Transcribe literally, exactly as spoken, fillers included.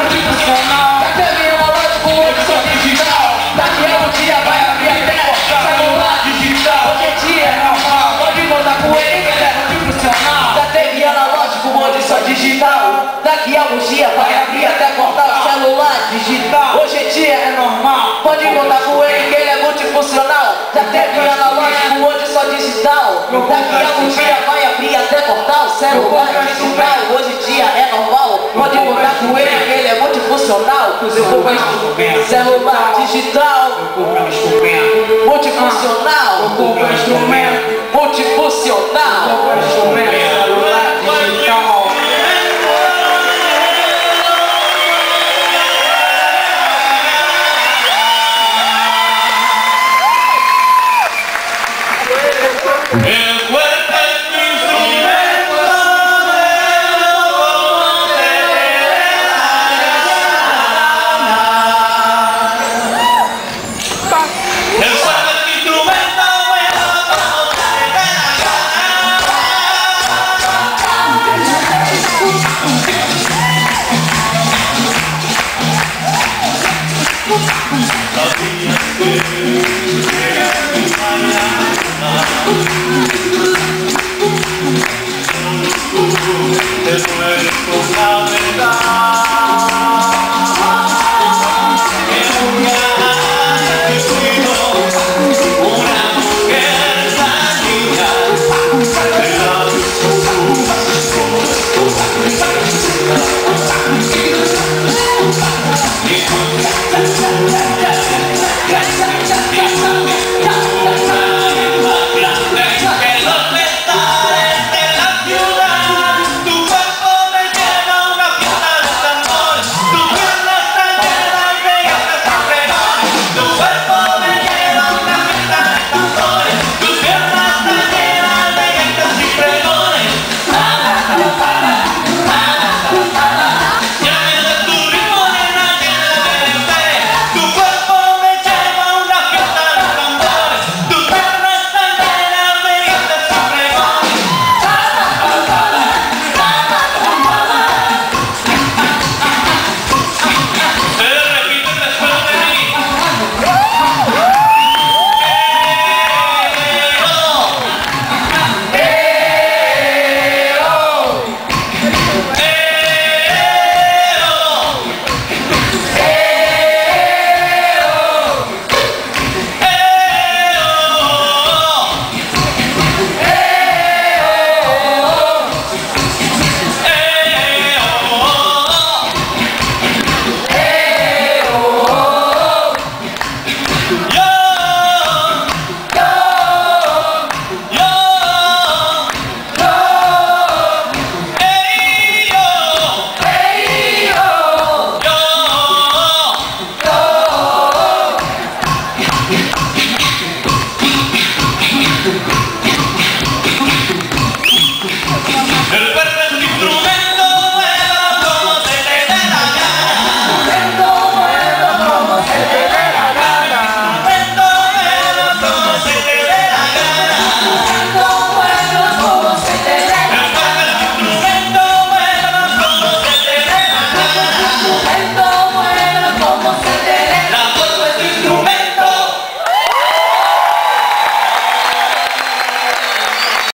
multifuncional. Já teve analógico, hoje só digital. Daqui a um dia vai abrir até celular digital. Hoje em dia é normal, pode contar com ele que ele é multifuncional. Já teve analógico, hoje só digital. Daqui a um dia vai abrir até portal celular digital. Hoje em dia é normal, pode contar com ele que ele é multifuncional. Já teve analógico, hoje só digital. Daqui a um dia vai abrir até portal celular digital. Hoje em dia é normal, pode contar com ele que ele é multifuncional. Celular digital, multifuncional, multifuncional.